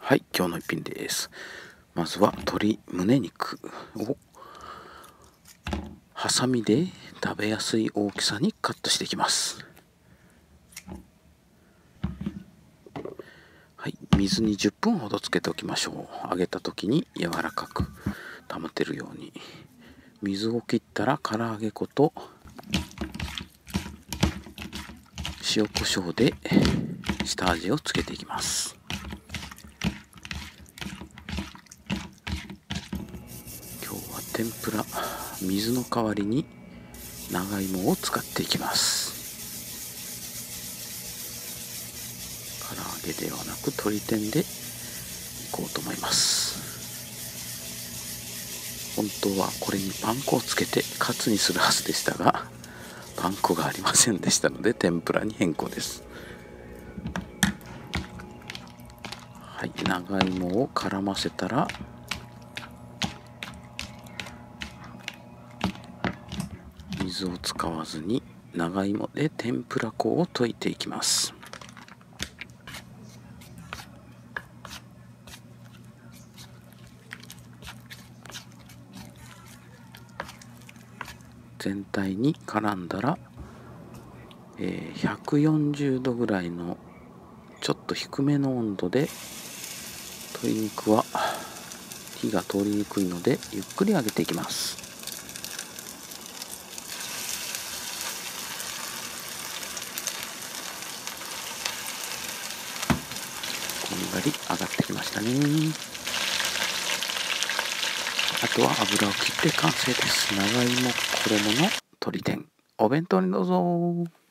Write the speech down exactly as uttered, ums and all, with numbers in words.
はい、今日の一品です。まずは鶏胸肉をハサミで食べやすい大きさにカットしていきます。はい、水にじゅっぷんほどつけておきましょう。揚げた時に柔らかく保てるように。水を切ったら唐揚げ粉と塩コショウで下味をつけていきます。今日は天ぷら、水の代わりに長芋を使っていきます。唐揚げではなく鶏天でいこうと思います。本当はこれにパン粉をつけてカツにするはずでしたが、パン粉がありませんでしたので天ぷらに変更です。はい、長芋を絡ませたら水を使わずに長芋で天ぷら粉を溶いていきます。全体に絡んだら、えー、ひゃくよんじゅうどぐらいのちょっと低めの温度で、鶏肉は火が通りにくいのでゆっくり揚げていきます。こんがり揚がってきましたね。あとは油を切って完成です。長芋衣の鶏天、お弁当にどうぞ。